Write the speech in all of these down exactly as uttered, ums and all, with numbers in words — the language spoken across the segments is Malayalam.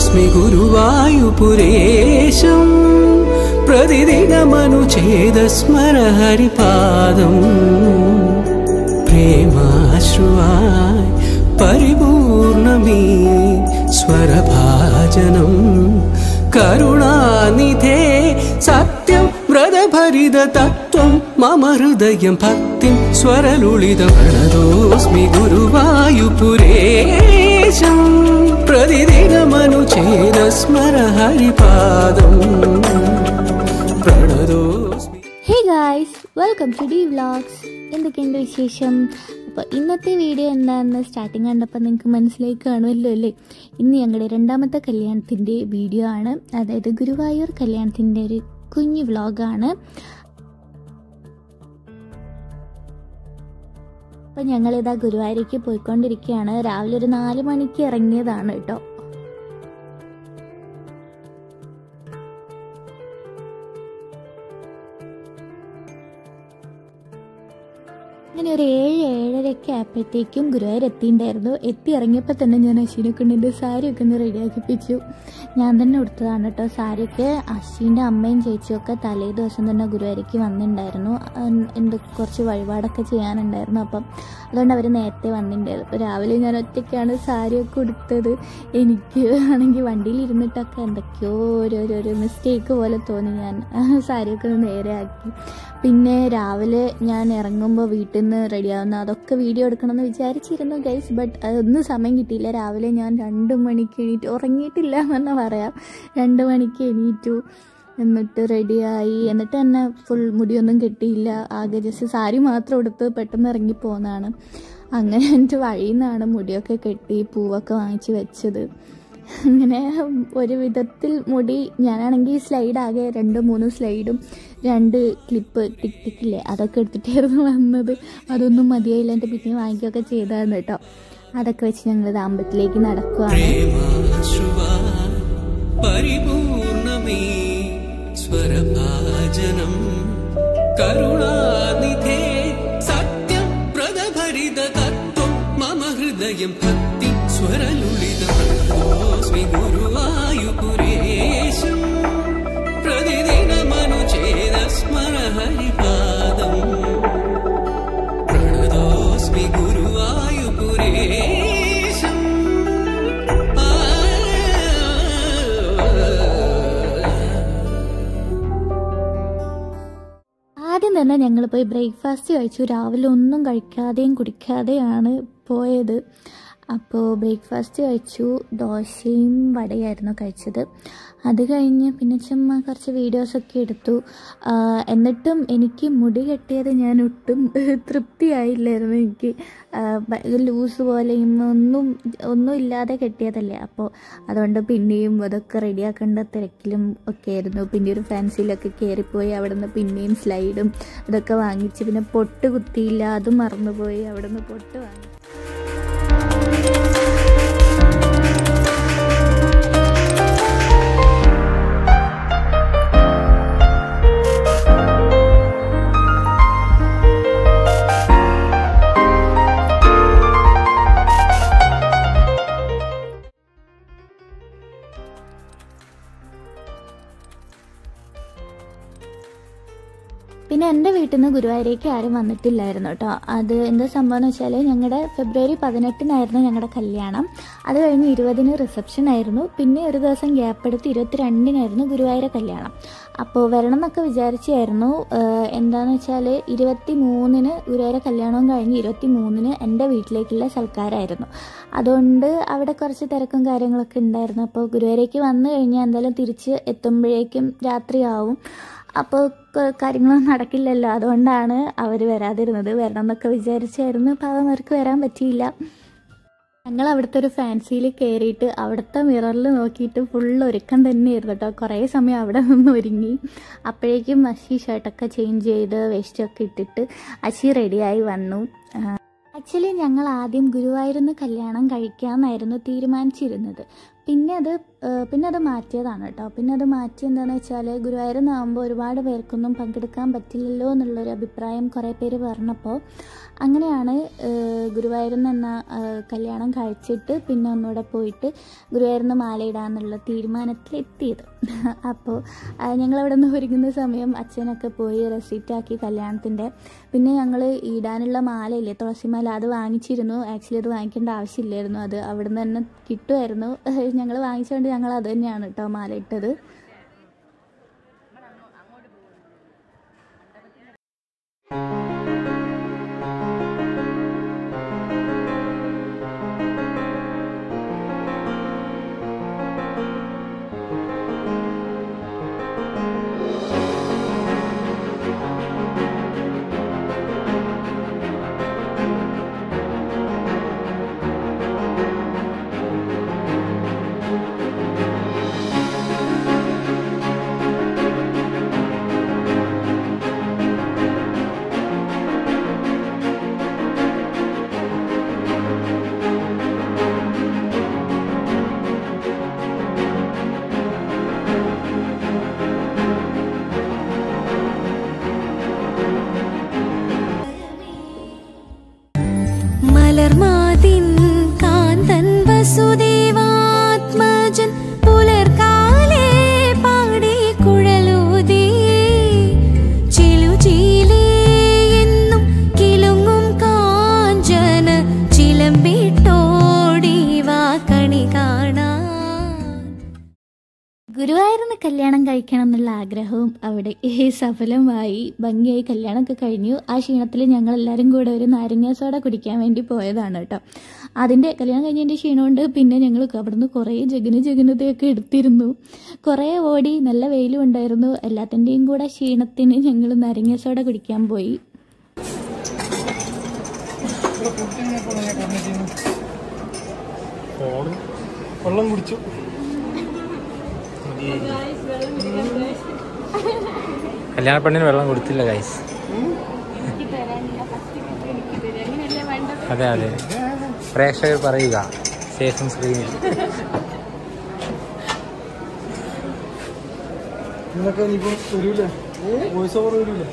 പ്രണതോസ്മി ഗുരുവായൂപുരേശം പ്രതിദിനമനുചേതസ്മര ഹരിപാദം പ്രേമാശ്രുവായി പരിപൂർണമീ സ്വരഭാജനം കരുണാനിധേ സത്യം വ്രതഭരിത തത്വം മമ ഹൃദയം ഭക്തിം സ്വരലുളിതം പ്രണതോസ്മി ഗുരുവായൂപുരേശം പ്രതിദിനമനുചേതസ്മര ഹരിപാദം പ്രണതോസ്മി. Hey guys, welcome to the vlogs. എന്തൊക്കെയുണ്ട് വിശേഷം? അപ്പോൾ ഇന്നത്തെ വീഡിയോ എന്താണെന്ന് സ്റ്റാർട്ടിങ് കണ്ടപ്പോൾ നിങ്ങൾക്ക് മനസ്സിലായി കാണുമല്ലോ അല്ലേ? ഇന്ന് ഞങ്ങളുടെ രണ്ടാമത്തെ കല്യാണത്തിൻ്റെ വീഡിയോ ആണ്. അതായത് ഗുരുവായൂർ കല്യാണത്തിൻ്റെ ഒരു കുഞ്ഞു വ്ലോഗാണ്. അപ്പം ഞങ്ങളിതാ ഗുരുവായൂരേക്ക് പോയിക്കൊണ്ടിരിക്കുകയാണ്. രാവിലെ ഒരു നാല് മണിക്ക് ഇറങ്ങിയതാണ് കേട്ടോ. അങ്ങനെ ഒരു ഏഴ് ഏഴരയൊക്കെ ആയപ്പോഴത്തേക്കും ഗുരുവായൂർ എത്തിയിട്ടുണ്ടായിരുന്നു. എത്തി ഇറങ്ങിയപ്പോൾ തന്നെ ഞാൻ അശ്വിനെ കൊണ്ട് എൻ്റെ സാരിയൊക്കെ ഒന്ന് റെഡിയാക്കിപ്പിച്ചു. ഞാൻ തന്നെ കൊടുത്തതാണ് കേട്ടോ സാരിയൊക്കെ. അശ്വിൻ്റെ അമ്മയും ചേച്ചിയൊക്കെ തലേ ദിവസം തന്നെ ഗുരുവായൂരേക്ക് വന്നിട്ടുണ്ടായിരുന്നു. എന്ത് കുറച്ച് വഴിപാടൊക്കെ ചെയ്യാനുണ്ടായിരുന്നു. അപ്പം അതുകൊണ്ട് അവർ നേരത്തെ വന്നിട്ടുണ്ടായിരുന്നു. അപ്പോൾ രാവിലെ ഞാൻ ഒറ്റയ്ക്കാണ് സാരിയൊക്കെ കൊടുത്തത്. എനിക്ക് ആണെങ്കിൽ വണ്ടിയിൽ ഇരുന്നിട്ടൊക്കെ എന്തൊക്കെയോ ഓരോരോ മിസ്റ്റേക്ക് പോലെ തോന്നി. ഞാൻ സാരിയൊക്കെ ഒന്ന് നേരെയാക്കി. പിന്നെ രാവിലെ ഞാൻ ഇറങ്ങുമ്പോൾ വീട്ടിൽ നിന്ന് റെഡിയാവുന്ന അതൊക്കെ വീഡിയോ എടുക്കണമെന്ന് വിചാരിച്ചിരുന്നു ഗൈസ്. ബട്ട് അതൊന്നും സമയം കിട്ടിയില്ല. രാവിലെ ഞാൻ രണ്ട് മണിക്ക് എണീറ്റു. ഉറങ്ങിയിട്ടില്ല എന്ന് പറയാം. രണ്ട് മണിക്ക് എണീറ്റു. എന്നിട്ട് റെഡിയായി. എന്നിട്ട് തന്നെ ഫുൾ മുടിയൊന്നും കെട്ടിയില്ല. ആകെ ജസ്റ്റ് സാരി മാത്രം എടുത്ത് പെട്ടെന്ന് ഇറങ്ങിപ്പോകുന്നതാണ്. അങ്ങനെ എൻ്റെ വഴിയിൽ നിന്നാണ് മുടിയൊക്കെ കെട്ടി പൂവൊക്കെ വാങ്ങിച്ച് വെച്ചത്. അങ്ങനെ ഒരു വിധത്തിൽ മുടി ഞാനാണെങ്കിൽ സ്ലൈഡ് ആകെ രണ്ട് മൂന്ന് സ്ലൈഡും രണ്ട് ക്ലിപ്പ് ടിക് ടിക്കില്ലേ അതൊക്കെ എടുത്തിട്ടായിരുന്നു വന്നത്. അതൊന്നും മതിയായില്ല. എൻ്റെ പിന്നെ വാങ്ങിക്കുകയൊക്കെ ചെയ്തതാണ് കേട്ടോ. അതൊക്കെ വെച്ച് ഞങ്ങൾ ദാമ്പത്യത്തിലേക്ക് നടക്കുകയാണ്. സ്വരഭാജനം കരുണാനിധേ സത്യം വ്രതഭരിത തത്വം മമ ഹൃദയം ഭക്തി സ്വരലുളിതം പ്രണതോസ്മി ഗുരുവായൂപുരേശം പ്രതിദിനമനുചേതസ്മര ഹരിപാദം പ്രണതോസ്മി ഗുരുവായൂപുരേശം. ആദ്യം തന്നെ ഞങ്ങൾ പോയി ബ്രേക്ക്ഫാസ്റ്റ് കഴിച്ചു. രാവിലെ ഒന്നും കഴിക്കാതെയും കുടിക്കാതെയാണ് പോയത്. അപ്പോൾ ബ്രേക്ക്ഫാസ്റ്റ് കഴിച്ചു. ദോശയും വടയായിരുന്നു കഴിച്ചത്. അത് കഴിഞ്ഞ് പിന്നെ ചുമ്മാ കുറച്ച് വീഡിയോസൊക്കെ എടുത്തു. എന്നിട്ടും എനിക്ക് മുടി കെട്ടിയത് ഞാൻ ഒട്ടും തൃപ്തിയായില്ലായിരുന്നു. എനിക്ക് ലൂസ് പോലെയും ഒന്നും ഒന്നും ഇല്ലാതെ കെട്ടിയതല്ലേ. അപ്പോൾ അതുകൊണ്ട് പിന്നെയും അതൊക്കെ റെഡിയാക്കേണ്ട തിരക്കിലും ഒക്കെ ആയിരുന്നു. പിന്നെ ഒരു ഫാൻസിയിലൊക്കെ കയറിപ്പോയി. അവിടെ നിന്ന് പിന്നെയും സ്ലൈഡും ഇതൊക്കെ വാങ്ങിച്ച് പിന്നെ പൊട്ട് കുത്തിയില്ല, അതും മറന്നുപോയി. അവിടെ നിന്ന് പൊട്ട് വാങ്ങി. പിന്നെ എൻ്റെ വീട്ടിൽ നിന്ന് ഗുരുവായൂരേക്ക് ആരും വന്നിട്ടില്ലായിരുന്നു കേട്ടോ. അത് എന്താ സംഭവം എന്ന് വെച്ചാൽ ഞങ്ങളുടെ ഫെബ്രുവരി പതിനെട്ടിനായിരുന്നു ഞങ്ങളുടെ കല്യാണം. അത് കഴിഞ്ഞ് ഇരുപതിന് റിസപ്ഷൻ ആയിരുന്നു. പിന്നെ ഒരു ദിവസം ഗ്യാപ്പ് എടുത്ത് ഇരുപത്തിരണ്ടിനായിരുന്നു ഗുരുവായൂരെ കല്യാണം. അപ്പോൾ വരണം എന്നൊക്കെ വിചാരിച്ചായിരുന്നു. എന്താണെന്ന് വെച്ചാൽ ഇരുപത്തി മൂന്നിന് ഗുരുവായൂരെ കല്യാണവും കഴിഞ്ഞ് ഇരുപത്തി മൂന്നിന് എൻ്റെ വീട്ടിലേക്കുള്ള സൽക്കാരമായിരുന്നു. അതുകൊണ്ട് അവിടെ കുറച്ച് തിരക്കും കാര്യങ്ങളൊക്കെ ഉണ്ടായിരുന്നു. അപ്പോൾ ഗുരുവായൂരേക്ക് വന്നു കഴിഞ്ഞാൽ എന്തായാലും തിരിച്ച് എത്തുമ്പോഴേക്കും രാത്രിയാവും. അപ്പോൾ കാര്യങ്ങളൊന്നും നടക്കില്ലല്ലോ. അതുകൊണ്ടാണ് അവർ വരാതിരുന്നത്. വരണം എന്നൊക്കെ വിചാരിച്ചായിരുന്നു. പാവം അവർക്ക് വരാൻ പറ്റിയില്ല. ഞങ്ങൾ അവിടുത്തെ ഒരു ഫാൻസിയിൽ കയറിയിട്ട് അവിടുത്തെ മിററിൽ നോക്കിയിട്ട് ഫുൾ ഒരുക്കം തന്നെയായിരുന്നു കേട്ടോ. കുറേ സമയം അവിടെ നിന്ന് ഒരുങ്ങി. അപ്പോഴേക്കും അശി ഷർട്ടൊക്കെ ചേഞ്ച് ചെയ്ത് വേസ്റ്റൊക്കെ ഇട്ടിട്ട് അശി റെഡിയായി വന്നു. ആക്ച്വലി ഞങ്ങൾ ആദ്യം ഗുരുവായൂരിൽ നിന്ന് കല്യാണം കഴിക്കാമെന്നായിരുന്നു തീരുമാനിച്ചിരുന്നത്. പിന്നെ അത് പിന്നെ അത് മാറ്റിയതാണ് കേട്ടോ. പിന്നെ അത് മാറ്റി എന്താണെന്ന് വെച്ചാൽ ഗുരുവായൂരെന്നാകുമ്പോൾ ഒരുപാട് പേർക്കൊന്നും പങ്കെടുക്കാൻ പറ്റില്ലല്ലോ എന്നുള്ളൊരു അഭിപ്രായം കുറേ പേര് പറഞ്ഞപ്പോൾ അങ്ങനെയാണ് ഗുരുവായൂരിൽ നിന്ന് കല്യാണം കഴിച്ചിട്ട് പിന്നെ ഒന്നുകൂടെ പോയിട്ട് ഗുരുവായൂരിൽ നിന്ന് മാലയിടാന്നുള്ള തീരുമാനത്തിലെത്തിയത്. അപ്പോൾ ഞങ്ങളവിടെ നിന്ന് ഒരുങ്ങുന്ന സമയം അച്ഛനൊക്കെ പോയി റെസീപ്റ്റാക്കി കല്യാണത്തിൻ്റെ. പിന്നെ ഞങ്ങൾ ഇടാനുള്ള മാലയില്ലേ, തുളസിമാല, അത് വാങ്ങിച്ചിരുന്നു. ആക്ച്വലി അത് വാങ്ങിക്കേണ്ട ആവശ്യമില്ലായിരുന്നു, അത് അവിടെ നിന്ന് തന്നെ കിട്ടുമായിരുന്നു. ഞങ്ങൾ വാങ്ങിച്ചുകൊണ്ട് ഞങ്ങൾ അത് തന്നെയാണ് കേട്ടോ മാല ഇട്ടത്. മലർമാതിൻ കാന്തൻ വസുദേവാത്മജൻ പുലർകാലേ പാടി കുഴലൂതി ചിലുചീലേ എന്നും കിലുങ്ങും കാഞ്ചന ചിലമ്പിട്ടോടി വാ കണി കാണാൻ. ഗുരുവായൂരിന് കല്യാണം കഴിക്കണം എന്നുള്ള ആഗ്രഹവും അവിടെ സഫലമായി. ഭംഗിയായി കല്യാണമൊക്കെ കഴിഞ്ഞു. ആ ക്ഷീണത്തിൽ ഞങ്ങളെല്ലാവരും കൂടെ ഒരു നാരങ്ങ സോഡ കുടിക്കാൻ വേണ്ടി പോയതാണ് കേട്ടോ. അതിൻ്റെ കല്യാണം കഴിഞ്ഞതിൻ്റെ ക്ഷീണമുണ്ട്. പിന്നെ ഞങ്ങൾ അവിടെ നിന്ന് കുറേ ജഗന ജഗനതയൊക്കെ എടുത്തിരുന്നു. കുറേ ഓടി, നല്ല വെയിലും ഉണ്ടായിരുന്നു. എല്ലാത്തിൻ്റെയും കൂടെ ക്ഷീണത്തിന് ഞങ്ങൾ നാരങ്ങ സോഡ കുടിക്കാൻ പോയി. വെള്ളം കുടിച്ചു. കല്യാണ പെണ്ണിന് വെള്ളം കൊടുത്തില്ല ഗൈസ്. അതെ അതെ, പ്രേക്ഷകർ പറയുക ശേഷം സ്ക്രീനിൽ. ഇന്നൊക്കെ ഇനിയിപ്പോൾ വരൂലേ, വോയിസ് ഓവർ വരൂലേ?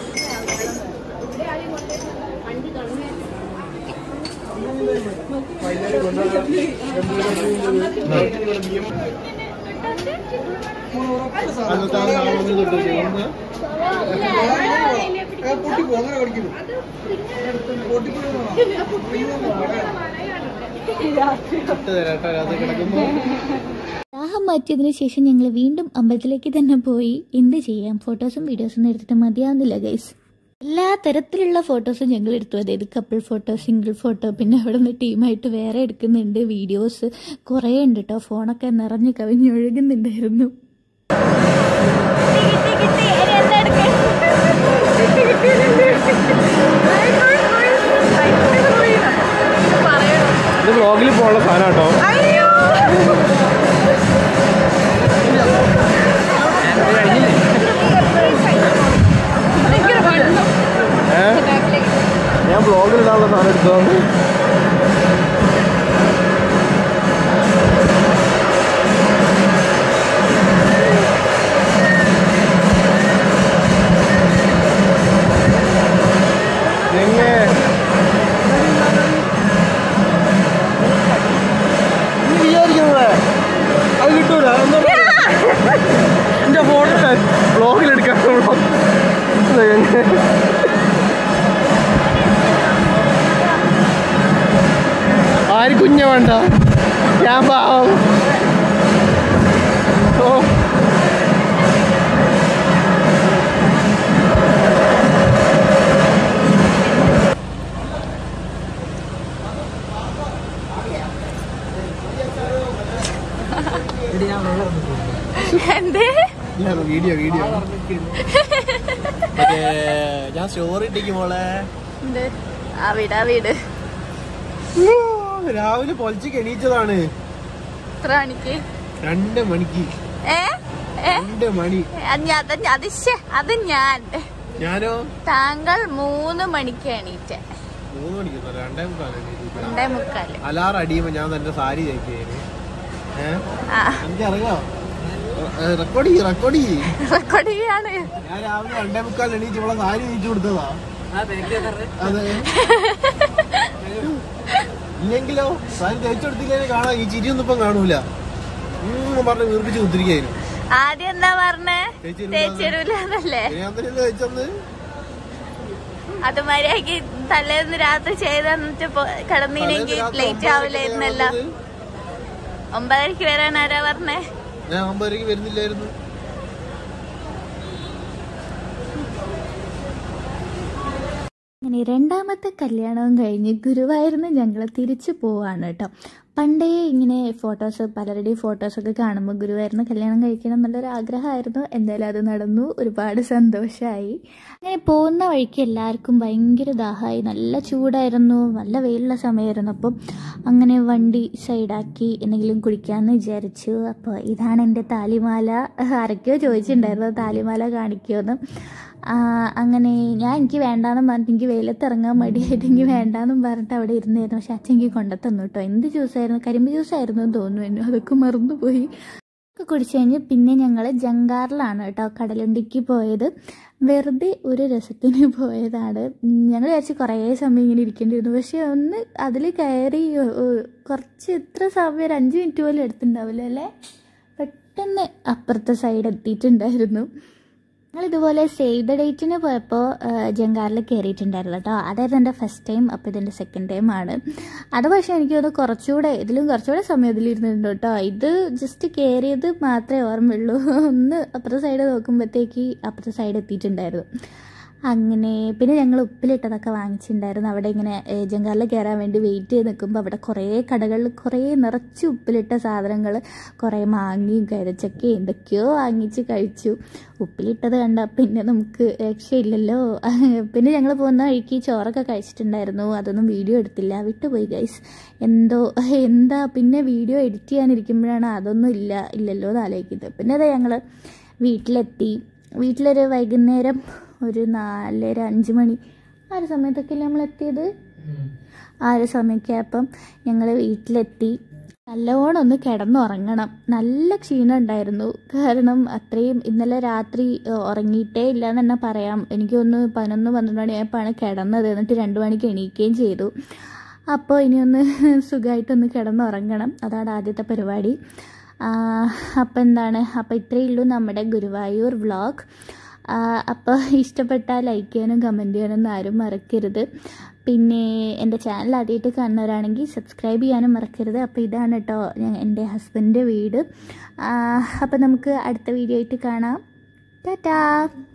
ദാഹം മാറ്റിയതിന് ശേഷം ഞങ്ങൾ വീണ്ടും അമ്പലത്തിലേക്ക് തന്നെ പോയി. എന്ത് ചെയ്യാം, ഫോട്ടോസും വീഡിയോസും എടുത്തിട്ട് മതിയാവുന്നില്ല ഗൈസ്. എല്ലാ തരത്തിലുള്ള ഫോട്ടോസും ഞങ്ങൾ എടുത്തു. അതായത് കപ്പിൾ ഫോട്ടോ, സിംഗിൾ ഫോട്ടോ, പിന്നെ അവിടെ നിന്ന് ടീമായിട്ട് വേറെ എടുക്കുന്നുണ്ട്. വീഡിയോസ് കുറേ ഉണ്ട് കേട്ടോ. ഫോണൊക്കെ നിറഞ്ഞ് കവിഞ്ഞൊഴുകുന്നുണ്ടായിരുന്നു. ഇത് വ്ളോഗിൽ പോകാനുള്ള സാധനം കേട്ടോ. ഞാൻ വ്ളോഗിൽ ഇടാനുള്ള സാധനം എടുത്തോണ്ട് അത് കിട്ടൂല. എന്റെ ഫോട്ടോ വ്ളോഗിലെടുക്കാൻ ആര് കുഞ്ഞ വേണ്ട, ഞാൻ പാവം. ഓ വീഡിയോ വീഡിയോ ഞാൻ സ്റ്റോറി ഇട്ടേക്ക് മോളെ. രാവിലെ പൊളിച്ച് എണീച്ചതാണ്. എത്ര മണിക്ക്? രണ്ട് മണിക്ക്. രണ്ട് മണി. അത് ഞാൻ ഞാനോ താങ്കൾ മൂന്ന് മണിക്ക് എണീറ്റ. മൂന്ന് മണിക്ക് രണ്ടേ മുക്കാല്. രണ്ടേ മുക്കാല് അലാറം അടിയുമ്പോ ഞാൻ തന്റെ സാരി തയ്ക്കുകയാണ്. എനിക്കറിയാം. റെക്കോർഡ് ചെയ്യ് റെക്കോർഡ് ചെയ്യ് റെക്കോർഡ് ചെയ്യാണ്. ഞാൻ രാവിലെ രണ്ടേ മുക്കാൽ എണീച്ച് ഇവിടെ സാരി നീച്ചു കൊടുത്തതാ. അതെ ഇല്ലെങ്കിലോ സാരി തേച്ചു കൊടുത്തില്ലേ കാണാം. ഈ ചിരിയൊന്നും ഇപ്പം കാണൂല പറഞ്ഞ് വീർപ്പിച്ച് കുത്തിരിക്കായിരുന്നു. ആദ്യം എന്താ പറഞ്ഞേ? തേച്ചരൂലേ? തേച്ചന്ന് അത് മര്യാദക്ക് തലേന്ന് രാത്രി ചെയ്തിട്ട് കിടന്നില്ലെങ്കിൽ ലേറ്റ് ആവില്ലായിരുന്നല്ല. ഒമ്പതരക്ക് വരാൻ ആരാ പറഞ്ഞേ? ഞാൻ ഒമ്പതരക്ക് വരുന്നില്ലായിരുന്നു. അങ്ങനെ രണ്ടാമത്തെ കല്യാണവും കഴിഞ്ഞ് ഗുരുവായൂരിന്ന് ഞങ്ങൾ തിരിച്ചു പോവാണ് കേട്ടോ. പണ്ടേ ഇങ്ങനെ ഫോട്ടോസ് പലരുടെയും ഫോട്ടോസൊക്കെ കാണുമ്പോൾ ഗുരുവായൂരിന്ന് കല്യാണം കഴിക്കണം എന്നുള്ളൊരു ആഗ്രഹമായിരുന്നു. എന്തായാലും അത് നടന്നു. ഒരുപാട് സന്തോഷമായി. അങ്ങനെ പോകുന്ന വഴിക്ക് എല്ലാവർക്കും ഭയങ്കര ദാഹമായി. നല്ല ചൂടായിരുന്നു, നല്ല വെയിലുള്ള സമയമായിരുന്നു. അപ്പം അങ്ങനെ വണ്ടി സൈഡാക്കി എന്തെങ്കിലും കുടിക്കാമെന്ന് വിചാരിച്ചു. അപ്പോൾ ഇതാണ് എൻ്റെ താലിമാല. ആരൊക്കെയോ ചോദിച്ചിട്ടുണ്ടായിരുന്നു താലിമാല കാണിക്കുമെന്ന്. അങ്ങനെ ഞാൻ എനിക്ക് വേണ്ടാന്നും പറഞ്ഞിട്ട് എനിക്ക് വെയിലത്ത് ഇറങ്ങാൻ മടിയായിട്ട് എനിക്ക് വേണ്ടാന്നും പറഞ്ഞിട്ട് അവിടെ ഇരുന്നായിരുന്നു. പക്ഷെ അച്ഛൻ എനിക്ക് കൊണ്ടുത്തന്നു കേട്ടോ. എന്ത് ജ്യൂസായിരുന്നു? കരിമ്പ് ജ്യൂസായിരുന്നു എന്ന് തോന്നുന്നു. അതൊക്കെ മറന്നുപോയി. ഒക്കെ കുടിച്ചു കഴിഞ്ഞ് പിന്നെ ഞങ്ങൾ ജങ്കാറിലാണ് കേട്ടോ കടലുണ്ടിക്ക് പോയത്. വെറുതെ ഒരു രസത്തിന് പോയതാണ്. ഞങ്ങൾ വിചാരിച്ച് കുറേ സമയം ഇങ്ങനെ ഇരിക്കേണ്ടിയിരുന്നു. പക്ഷെ ഒന്ന് അതിൽ കയറി കുറച്ച് ഇത്ര സമയം ഒരു അഞ്ച് മിനിറ്റ് പോലും എടുത്തിട്ടുണ്ടാവില്ല അല്ലേ. പെട്ടെന്ന് അപ്പുറത്തെ സൈഡ് എത്തിയിട്ടുണ്ടായിരുന്നു. ഞങ്ങളിതുപോലെ സേവ് ദ ഡേറ്റിന് പോയപ്പോൾ ജങ്കാറിൽ കയറിയിട്ടുണ്ടായിരുന്നു കേട്ടോ. അതായിരുന്നു എൻ്റെ ഫസ്റ്റ് ടൈം. അപ്പോൾ ഇതെൻ്റെ സെക്കൻഡ് ടൈം ആണ്. അത് പക്ഷേ എനിക്ക് തോന്നുന്നു കുറച്ചുകൂടെ ഇതിലും കുറച്ചുകൂടെ സമയം ഇതിലിരുന്നുണ്ട് കേട്ടോ. ഇത് ജസ്റ്റ് കയറിയത് മാത്രമേ ഓർമ്മയുള്ളൂ. ഒന്ന് അപ്പുറത്തെ സൈഡ് നോക്കുമ്പോഴത്തേക്ക് അപ്പുറത്തെ സൈഡ് എത്തിയിട്ടുണ്ടായിരുന്നു. അങ്ങനെ പിന്നെ ഞങ്ങൾ ഉപ്പിലിട്ടതൊക്കെ വാങ്ങിച്ചിട്ടുണ്ടായിരുന്നു. അവിടെ ഇങ്ങനെ ജങ്കാറിൽ കയറാൻ വേണ്ടി വെയിറ്റ് ചെയ്ത് നിൽക്കുമ്പോൾ അവിടെ കുറേ കടകളിൽ കുറേ നിറച്ച് ഉപ്പിലിട്ട സാധനങ്ങൾ കുറേ മാങ്ങയും കരച്ചക്കയും എന്തൊക്കെയോ വാങ്ങിച്ച് കഴിച്ചു. ഉപ്പിലിട്ടത് കണ്ടാൽ പിന്നെ നമുക്ക് രക്ഷയില്ലല്ലോ. പിന്നെ ഞങ്ങൾ പോകുന്ന വഴിക്ക് ചോറൊക്കെ കഴിച്ചിട്ടുണ്ടായിരുന്നു. അതൊന്നും വീഡിയോ എടുത്തില്ല, വിട്ടുപോയി ഗൈസ്. എന്തോ എന്താ പിന്നെ വീഡിയോ എഡിറ്റ് ചെയ്യാനിരിക്കുമ്പോഴാണ് അതൊന്നും ഇല്ല ഇല്ലല്ലോ എന്ന് ആലോചിക്കുന്നത്. പിന്നെ അതെ ഞങ്ങൾ വീട്ടിലെത്തി. വീട്ടിലൊരു വൈകുന്നേരം ഒരു നാലര അഞ്ച് മണി ആ ഒരു സമയത്തൊക്കെയല്ലേ നമ്മൾ എത്തിയത്. ആ ഒരു സമയമൊക്കെ ആയപ്പം ഞങ്ങൾ വീട്ടിലെത്തി. നല്ലോണം ഒന്ന് കിടന്നുറങ്ങണം. നല്ല ക്ഷീണം ഉണ്ടായിരുന്നു. കാരണം അത്രയും ഇന്നലെ രാത്രി ഉറങ്ങിയിട്ടേ ഇല്ല എന്ന് തന്നെ പറയാം. എനിക്കൊന്ന് പതിനൊന്ന് പന്ത്രണ്ട് മണിയായപ്പോഴാണ് കിടന്നത്. എന്നിട്ട് രണ്ട് മണിക്ക് എണീക്കുകയും ചെയ്തു. അപ്പോൾ ഇനിയൊന്ന് സുഖമായിട്ടൊന്ന് കിടന്നുറങ്ങണം. അതാണ് ആദ്യത്തെ പരിപാടി. അപ്പോൾ എന്താണ് അപ്പോൾ ഇത്രയേ ഉള്ളൂ നമ്മുടെ ഗുരുവായൂർ വ്ളോഗ്. അപ്പോൾ ഇഷ്ടപ്പെട്ടാൽ ലൈക്ക് ചെയ്യാനും കമൻറ്റ് ചെയ്യാനൊന്നും ആരും മറക്കരുത്. പിന്നെ എൻ്റെ ചാനൽ ആദ്യമായിട്ട് കാണുന്നവരാണെങ്കിൽ സബ്സ്ക്രൈബ് ചെയ്യാനും മറക്കരുത്. അപ്പോൾ ഇതാണ് കേട്ടോ എൻ്റെ ഹസ്ബൻഡിൻ്റെ വീട്. അപ്പോൾ നമുക്ക് അടുത്ത വീഡിയോ ആയിട്ട് കാണാം. ടാറ്റാ.